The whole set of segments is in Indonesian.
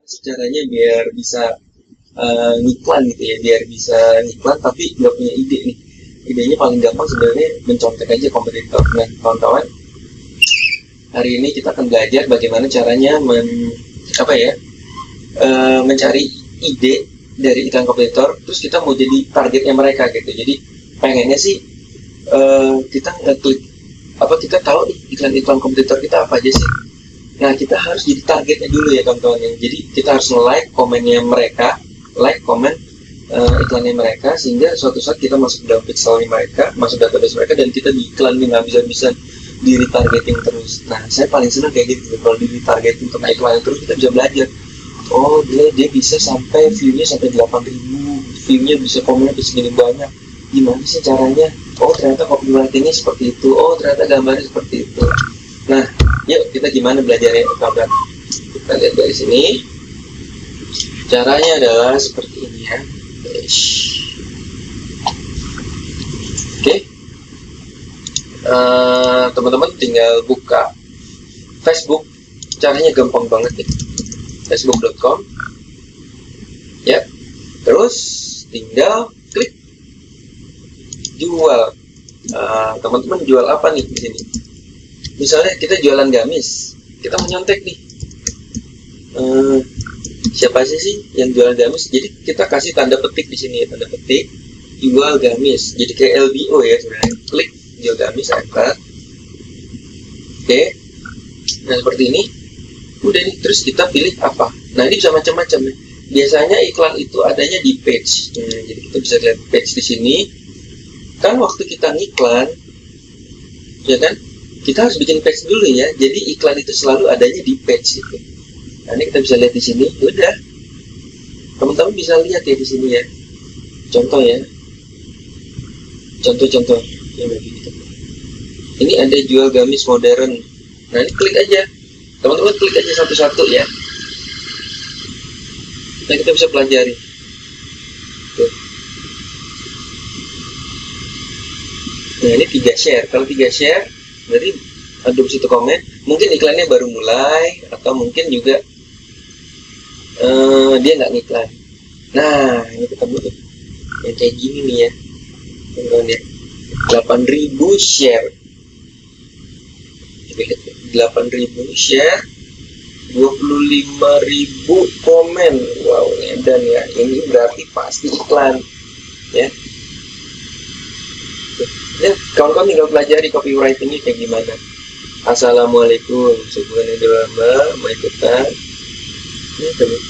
sih caranya biar bisa ngiklan gitu ya, biar bisa ngiklan tapi nggak punya ide nih. Idenya paling gampang sebenarnya mencontek aja kompetitor. Nah kawan-kawan, hari ini kita akan belajar bagaimana caranya mencari ide dari iklan kompetitor, terus kita mau jadi targetnya mereka gitu. Jadi pengennya sih kita ngeklik kita tahu nih iklan-iklan kompetitor kita apa aja sih. Nah kita harus jadi targetnya dulu ya kawan-kawan. Jadi kita harus like komennya mereka, like komen iklannya mereka, sehingga suatu saat kita masuk dalam pixelnya mereka, masuk database mereka, dan kita di iklan nggak bisa di retargeting terus. Nah saya paling senang kayak gitu, kalau di retargeting kena iklan terus kita bisa belajar. Oh dia bisa sampai view-nya sampai 8.000, view-nya bisa komennya bisa segini banyak. Gimana sih caranya? Oh ternyata copywriting-nya seperti itu, oh ternyata gambarnya seperti itu. Nah yuk kita gimana belajarnya kawan-kawan? Kita lihat dari sini. Caranya adalah seperti ini ya. Oke. Teman-teman tinggal buka Facebook. Caranya gampang banget ya. Facebook.com. Ya. Terus tinggal klik jual. Teman-teman jual apa nih di sini? Misalnya kita jualan gamis, kita menyontek nih. Siapa sih yang jualan gamis? Jadi kita kasih tanda petik di sini ya, tanda petik jual gamis. Jadi kayak LBO ya sebenarnya. Klik jual gamis, enter. Oke. Nah seperti ini. Udah nih, terus kita pilih apa? Nah ini bisa macam-macam ya. Biasanya iklan itu adanya di page. Jadi kita bisa lihat page di sini. Kan waktu kita ngiklan, ya kan? Kita harus bikin page dulu ya. Jadi iklan itu selalu adanya di page itu. Nah ini kita bisa lihat di sini. Udah. Teman-teman bisa lihat ya di sini ya. Contoh ya. Contoh-contoh yang begini. Ini ada jual gamis modern. Nah ini klik aja. Teman-teman klik aja satu-satu ya. Nah kita bisa pelajari. Tuh. Nah ini 3 share. Kalau 3 share berarti ada 1 komen. Mungkin iklannya baru mulai, atau mungkin juga dia nggak ngiklan. Nah ini ketemu tuh yang kayak gini nih ya, teman-teman ya. 8.000 share. 8.000 share, 25.000 komen. Wow, edan ya. Ini berarti pasti iklan ya. Ya, kawan-kawan tinggal pelajari copywritingnya kayak gimana. Assalamualaikum, sebulan yang lama mau ikutan. Ini tuh.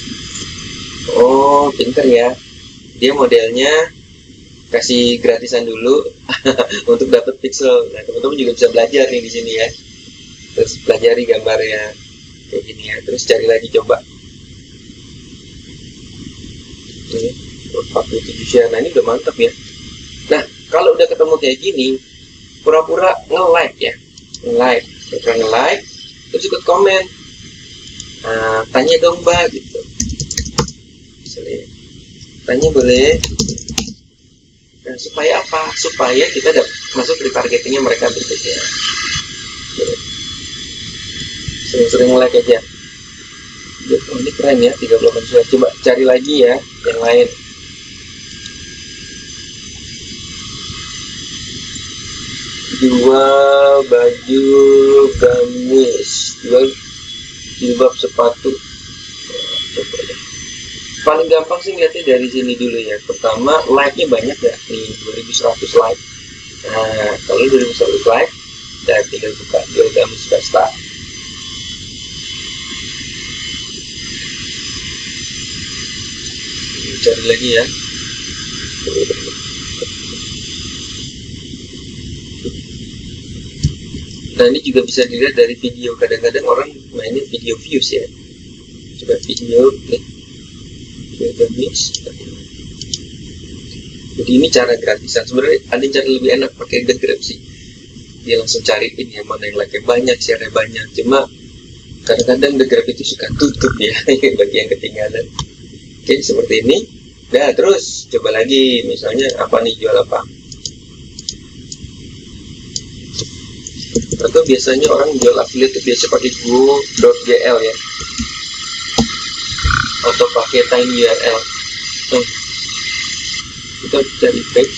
Oh, pinter ya. Dia modelnya kasih gratisan dulu untuk dapat pixel. Nah, teman-teman juga bisa belajar nih di sini ya. Terus pelajari gambarnya kayak gini ya. Terus cari lagi coba. Ini 47 share. Nah ini udah mantap ya. Nah kalau udah ketemu kayak gini, pura-pura nge-like ya. Nge-like, pura-pura nge-like, terus ikut komen. Nah, tanya dong mbak gitu. Misalnya, tanya boleh. Nah, supaya apa? Supaya kita dapat masuk di targetingnya mereka berikutnya. Sering-sering like aja. Oh, ini keren ya, 38 share. Coba cari lagi ya yang lain. Jual baju gamis, jual jilbab sepatu. Coba deh. Paling gampang sih ngeliatnya dari sini dulu ya. Pertama, like-nya banyak ya. Nih, 2100 like. Nah, kalau 2100 like, dan tinggal buka jual gamis pesta. Cari lagi ya. Nah ini juga bisa dilihat dari video. Kadang-kadang orang mainin video views ya. Coba video, klik gamis. Jadi ini cara gratisan. Sebenarnya ada cara lebih enak pakai The Grab sih. Dia langsung cariin yang mana yang like-nya banyak, share-nya banyak. Cuma kadang-kadang The Grab itu suka tutup ya bagi yang ketinggalan. Oke, seperti ini. Nah, terus coba lagi, misalnya apa nih, jual apa? Atau biasanya orang jual affiliate itu biasa pakai go.gl ya. atau pakai time URL. Kita cari page.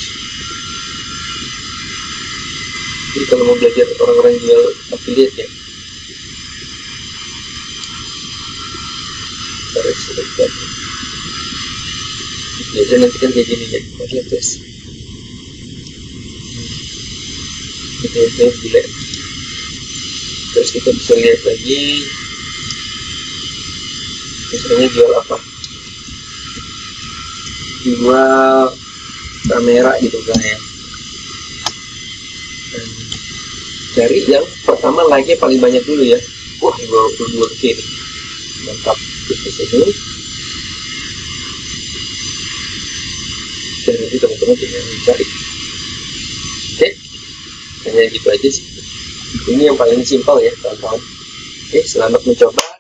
Jadi kalau mau belajar orang-orang jual affiliate ya, biasanya nanti kan kayak gini ya, lihat guys, itu bule. Terus kita bisa lihat lagi misalnya jual apa, jual kamera gitu kan ya. Cari yang pertama like-nya paling banyak dulu ya. Wah, 22K nih, mantap. Terus ini dan nanti teman-teman tinggal mencari. Oke, hanya gitu aja sih. Ini yang paling simpel ya, kawan-kawan. Oke, selamat mencoba.